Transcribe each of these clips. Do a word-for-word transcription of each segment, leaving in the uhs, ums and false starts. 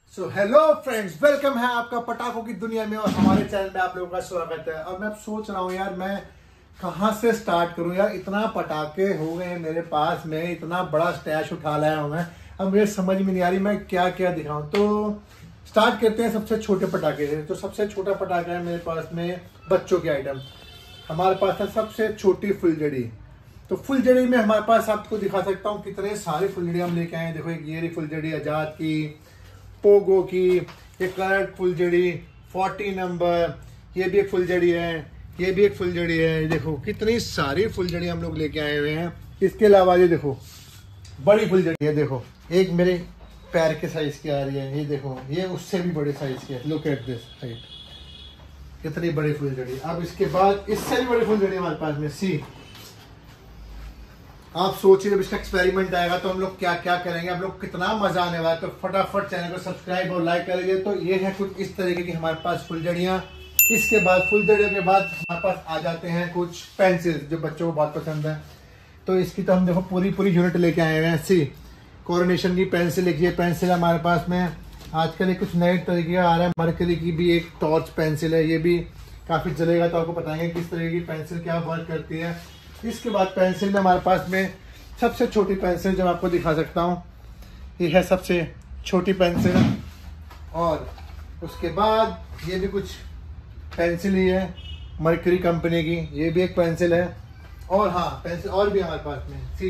So hello friends, welcome है आपका पटाखों की दुनिया में और हमारे चैनल में आप लोगों का स्वागत है। और मैं सोच रहा हूँ यार, मैं कहाँ से स्टार्ट करूँ यार। इतना पटाखे हो गए हैं मेरे पास में, इतना बड़ा स्टैश उठा लाया हूँ मैं। अब मुझे समझ में नहीं आ रही मैं क्या क्या दिखाऊं। तो स्टार्ट करते हैं सबसे छोटे पटाखे से। तो सबसे छोटा पटाखा है मेरे पास में बच्चों के आइटम। हमारे पास है सबसे छोटी फुलझड़ी। तो फुलझड़ी में हमारे पास आपको दिखा सकता हूँ कितने सारे फुलझड़ी हम लेके आए हैं। देखो, एक ये फुलझड़ी आजाद की, पोगो की, एक करंट फुलझड़ी फोर्टी नंबर, ये भी एक फुलझड़ी है, ये भी एक फुलझड़ी है। देखो कितनी सारी फुलझड़ी हम लोग लेके आए हुए हैं। इसके अलावा ये देखो बड़ी फुलझड़ी है। देखो एक मेरे पैर के साइज की आ रही है, ये देखो ये उससे भी बड़े साइज की है। लुक एट दिस हाइट, कितनी बड़ी फुलझड़ी। अब इसके बाद इससे भी बड़ी फुलझड़ी हमारे पास में सी। आप सोचिए जब इसका एक्सपेरिमेंट आएगा तो हम लोग क्या क्या करेंगे, हम लोग कितना मजा आने वाला है। तो फटाफट चैनल को सब्सक्राइब और लाइक करेंगे। तो ये है कुछ इस तरीके की हमारे पास फुलझड़ियाँ। इसके बाद फुलझड़ियों के बाद हमारे पास आ जाते हैं कुछ पेंसिल जो बच्चों को बहुत पसंद है। तो इसकी तो हम देखो पूरी पूरी यूनिट लेके आए हुए हैं। सी कोरोनेशन की पेंसिल, एक ये पेंसिल हमारे पास में आजकल कुछ नए तरीके का आ रहा है। मरकरी की भी एक टॉर्च पेंसिल है, ये भी काफी चलेगा। तो आपको बताएंगे किस तरीके की पेंसिल क्या वर्क करती है। इसके बाद पेंसिल में हमारे पास में सबसे छोटी पेंसिल जो मैं आपको दिखा सकता हूँ, ये है सबसे छोटी पेंसिल। और उसके बाद ये भी कुछ पेंसिल ही है मरकरी कंपनी की, ये भी एक पेंसिल है। और हाँ, पेंसिल और भी हमारे पास में सी,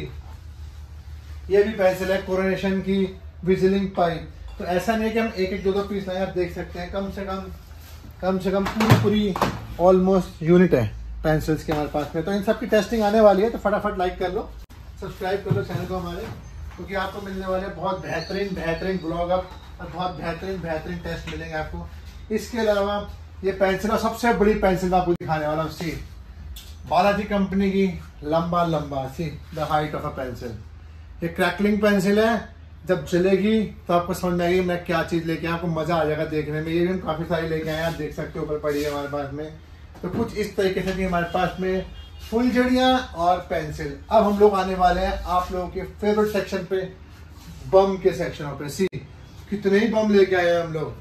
ये भी पेंसिल है कोरोनेशन की विजिलिंग पाइप। तो ऐसा नहीं है कि हम एक एक दो दो पीस लाए, आप देख सकते हैं कम से कम कम से कम पूरी पूरी ऑलमोस्ट यूनिट है पेंसिल्स के हमारे पास में। तो इन सब की टेस्टिंग आने वाली है, तो फटाफट लाइक कर लो, सब्सक्राइब कर लो चैनल को हमारे, क्योंकि आपको मिलने वाले बहुत बेहतरीन बेहतरीन ब्लॉग अप और बहुत बेहतरीन बेहतरीन टेस्ट मिलेंगे आपको। इसके अलावा ये पेंसिल और सबसे बड़ी पेंसिल आपको दिखाने वाला हूँ सी, बालाजी कंपनी की लंबा लंबा see the height of a pencil. ये क्रैकलिंग पेंसिल है, जब चलेगी तो आपको समझ में आएगी मैं क्या चीज़ लेके आया, आपको मजा आ जाएगा देखने में। ये भी हम काफ़ी सारी लेके आए हैं, आप देख सकते हो ऊपर पड़ी है हमारे पास में। तो कुछ इस तरीके से हमारे पास में फुलझड़ियाँ और पेंसिल। अब हम लोग आने वाले हैं आप लोगों के फेवरेट सेक्शन पे, बम के सेक्शन पे। सी कितने ही बम लेके आए हैं हम लोग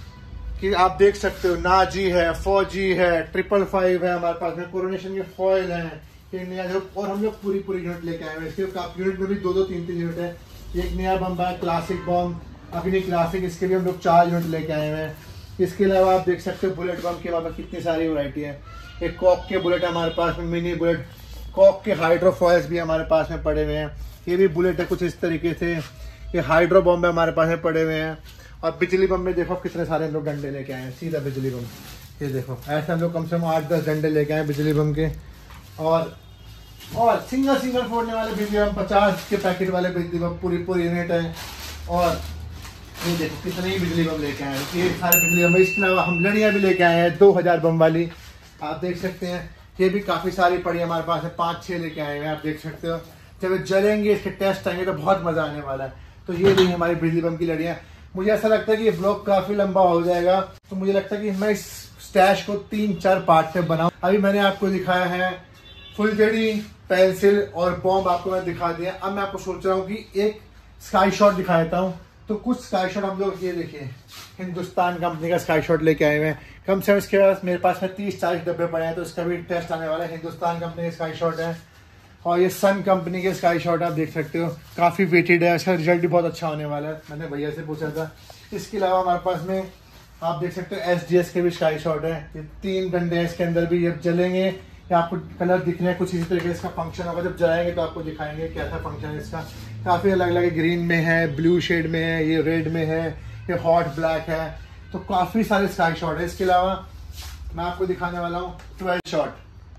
कि आप देख सकते हो। नाजी है, फौजी है, ट्रिपल फाइव है हमारे पास में, कोरोनेशन के फॉयल है, और हम लोग पूरी पूरी यूनिट लेके आए हैं। इसके यूनिट में भी दो दो तीन तीन यूनिट है। एक नया बम है क्लासिक बम, अग्नि क्लासिक, इसके भी हम लोग चार यूनिट लेके आए हुए हैं। इसके अलावा आप देख सकते हो बुलेट बम के हमारे पास कितनी सारी वैरायटी है। एक कॉक के बुलेट हमारे पास में, मिनी बुलेट, कॉक के हाइड्रोफॉयल्स भी हमारे पास में पड़े हुए हैं। ये भी बुलेट है कुछ इस तरीके से। ये हाइड्रो बम हमारे पास में पड़े हुए हैं। और बिजली बम में देखो कितने सारे हम लोग डंडे लेके आए हैं, सीधा बिजली बम। ये देखो ऐसे हम लोग कम से कम आठ दस डंडे लेके आए बिजली बम के। और और सिंगल सिंगल फोड़ने वाले बिजली बम, पचास के पैकेट वाले बिजली बम पूरी पूरी यूनिट है। और ये देखो कितने ही बिजली बम लेके आए हैं, ये सारे बिजली बम। इसके अलावा हम लड़ियाँ भी लेके आए हैं दो हजार बम वाली, आप देख सकते हैं। ये भी काफी सारी पड़ी हमारे पास है, पाँच छः लेके आए हैं, आप देख सकते हो। जब जलेंगे, इसके टेस्ट आएंगे तो बहुत मजा आने वाला है। तो ये रही हमारी बिजली बम की लड़ियाँ। मुझे ऐसा लगता है कि ये ब्लॉग काफी लंबा हो जाएगा, तो मुझे लगता है कि मैं इस स्टैश को तीन चार पार्ट में बनाऊं। अभी मैंने आपको दिखाया है फुलझड़ी, पेंसिल और बॉम्ब आपको मैं दिखा दिया। अब मैं आपको सोच रहा हूँ कि एक स्काई शॉट दिखा देता हूँ। तो कुछ स्काई शॉट हम लोग, ये देखिए हिंदुस्तान कंपनी का स्काई शॉट लेके आए हुए हैं। कम से कम इसके पास मेरे पास में तीस चालीस डब्बे पड़े हैं, तो इसका भी टेस्ट आने वाला है। हिंदुस्तान कंपनी के स्काई शॉट है। और ये सन कंपनी के स्काई शॉट आप देख सकते हो, काफ़ी वेटेड है, इसका रिजल्ट भी बहुत अच्छा होने वाला है। मैंने भैया से पूछा था। इसके अलावा हमारे पास में आप देख सकते हो एस डी एस के भी स्काई शॉट है। ये तीन डंडे हैं इसके अंदर भी, जब जलेंगे या आपको कलर दिख रहे हैं कुछ इसी तरीके से इसका फंक्शन होगा। जब जलाएंगे तो आपको दिखाएंगे कैसा फंक्शन है इसका। काफ़ी अलग अलग है, ग्रीन में है, ब्लू शेड में है, ये रेड में है, ये हॉट ब्लैक है। तो काफ़ी सारे स्काई शॉट है। इसके अलावा मैं आपको दिखाने वाला हूँ ट्वेल्व शॉट,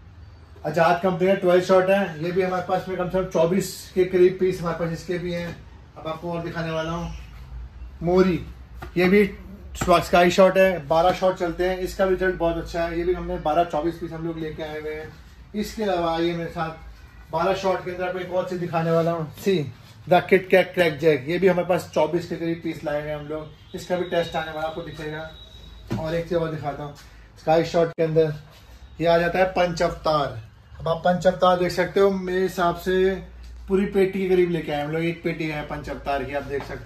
आजाद कंपनी का ट्वेल्व शॉट है। ये भी हमारे पास में कम से कम चौबीस के करीब पीस हमारे पास इसके भी हैं। अब आपको और दिखाने वाला हूँ मोरी, ये भी स्काई शॉट है, बारह शॉट चलते हैं, इसका रिजल्ट बहुत अच्छा है। ये भी हमने बारह चौबीस पीस हम लोग लेके आए हुए हैं। इसके अलावा आइए मेरे साथ बारह शॉट के अंदर आपको एक और चीज दिखाने वाला हूँ, see the kit kat crack jack. ये भी हमारे पास चौबीस के करीब पीस लाए हुए हैं हम लोग, इसका भी टेस्ट आने वाला आपको दिखेगा। और एक चीज और दिखाता हूँ, स्काई शॉट के अंदर ये आ जाता है पंच अवतार। अब आप पंच अवतार देख सकते हो, मेरे हिसाब से पूरी पेटी के करीब लेके आए हम लोग। एक पेटी है पंच अवतार की, आप देख सकते हो।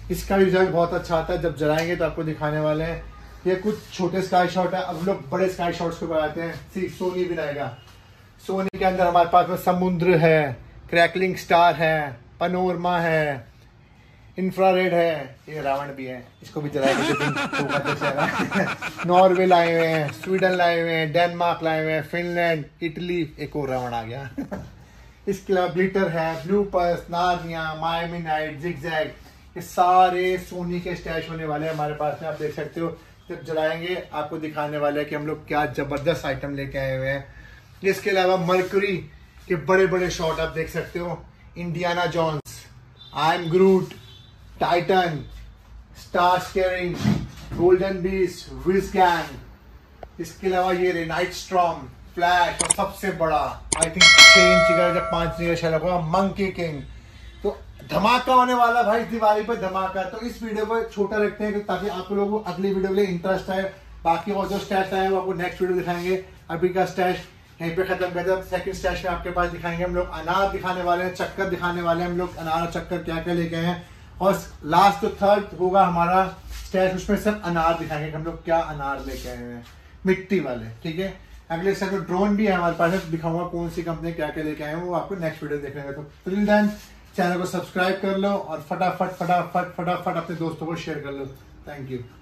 इसका भी रिजल्ट बहुत अच्छा आता है, जब जलाएंगे तो आपको दिखाने वाले हैं। ये कुछ छोटे स्काई शॉट है, अब लोग बड़े स्काई शॉट्स को बनाते हैं। सी सोनी बनाएगा, सोनी के अंदर हमारे पास में समुद्र है, क्रैकलिंग स्टार है, पनोरमा है, इंफ्रारेड है, ये रावण भी है, इसको भी जलाएंगे। नॉर्वे लाए हुए हैं, स्वीडन लाए हुए हैं, डेनमार्क लाए हुए हैं, फिनलैंड, इटली, एक और रावण आ गया। इसके अलावा ग्लिटर है, blue purse, Narnia, Miami night, zigzag, ये सारे सोनी के स्टैश होने वाले हैं हमारे पास में। आप देख सकते हो, जब जलाएंगे आपको दिखाने वाले हैं कि हम लोग क्या जबरदस्त आइटम लेके आए हुए हैं। इसके अलावा मर्क्यूरी के बड़े बड़े शॉट आप देख सकते हो, Indiana Jones, I am Groot, Titan, star scaring, golden bees, whiz gang. इसके अलावा ये रे नाइट स्टॉर्म, फ्लैश, और सबसे बड़ा आई थिंक छह इंच का जब पांच इंच का शेल होगा, मंकी किंग। तो धमाका होने वाला भाई, दिवाली पे धमाका। तो इस वीडियो को छोटा रखते हैं ताकि आप लोगों को अगली वीडियो के लिए इंटरेस्ट आए। बाकी और जो स्टैश आए वो आपको नेक्स्ट वीडियो दिखाएंगे। अभी का स्टैश यहीं पे खत्म कर दिया। सेकंड स्टैश में आपके पास दिखाएंगे हम लोग अनार दिखाने वाले हैं, चक्कर दिखाने वाले हैं हम लोग, अनार और चक्कर क्या क्या लेके आए हैं। और लास्ट जो थर्ड होगा हमारा स्टैश, उसमें सिर्फ अनार दिखाएंगे हम लोग क्या अनार लेके आए हैं, मिट्टी वाले। ठीक है, अगले साल ड्रोन भी है हमारे पास, दिखाऊंगा कौन सी कंपनी क्या क्या लेके आए हैं, वो आपको नेक्स्ट वीडियो देखने को। तो टिल देन चैनल को सब्सक्राइब कर लो और फटाफट फटाफट फटाफट अपने दोस्तों को शेयर कर लो। Thank you.